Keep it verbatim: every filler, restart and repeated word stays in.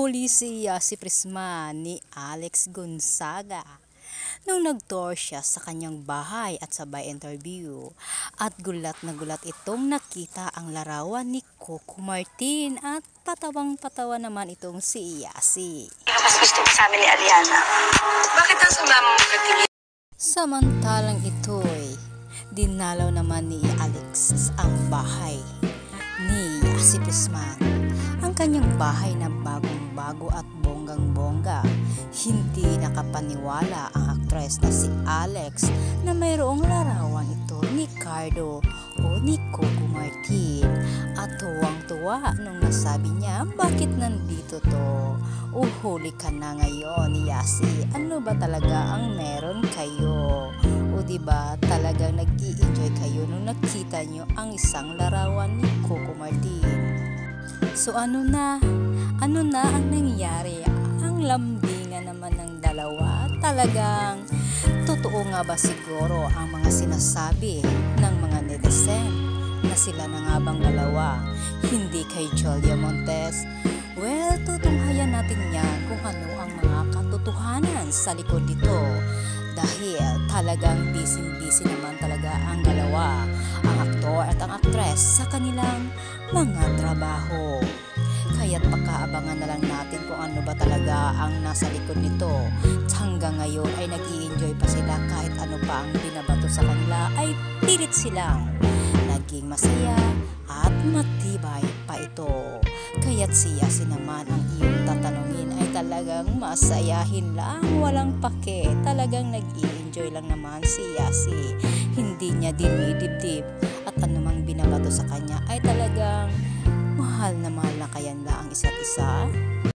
Nahuli siya si Prisma ni Alex Gonzaga nung nag-tour siya sa kanyang bahay at sabay interview. At gulat na gulat itong nakita ang larawan ni Coco Martin at patawang-patawa naman itong si Yasi. Mas gusto ko sa amin ni Aliana. Bakit ang sumama mo katingin? Samantalang ito'y dinalaw naman ni Alex ang bahay ni Yasi Prisman. Ang kanyang bahay na bagong-bago at bonggang-bongga. Hindi nakapaniwala ang aktres na si Alex na mayroong larawan ito ni Cardo o ni Coco Martin. At tuwang-tuwa nung nasabi niya, bakit nandito to? Uhuli ka na ngayon ni Yasi. Ano ba talaga ang meron kayo? O diba talagang nag-i-enjoy kayo nung nakita nyo ang isang larawan ni Coco Martin? So ano na? Ano na ang nangyari? Ang lambingan naman ng dalawa. Talagang totoo nga ba siguro ang mga sinasabi ng mga netizen na sila na nga bang dalawa? Hindi kay Jolia Montes? Well, tutunghayan natin yan kung ano ang mga katotohanan sa likod dito. Dahil talagang busy-busy naman talaga ang dalawa, ang aktor at ang aktres sa kanilang mga trabaho. Kaya't pakaabangan na lang natin kung ano ba talaga ang nasa likod nito. Hanggang ngayon ay nag-i-enjoy pa sila kahit ano pa ang binabato sa kanila ay pilit silang naging masaya at matibay pa ito. Kaya't si Yasi naman ang iyong tatanungin ay talagang masayahin lang, walang pake. Talagang nag-i-enjoy lang naman si Yasi. Hindi niya dinidibdib at anumang binabato sa kanya ay talagang mahal na mahal na kaya nila ang isa't isa.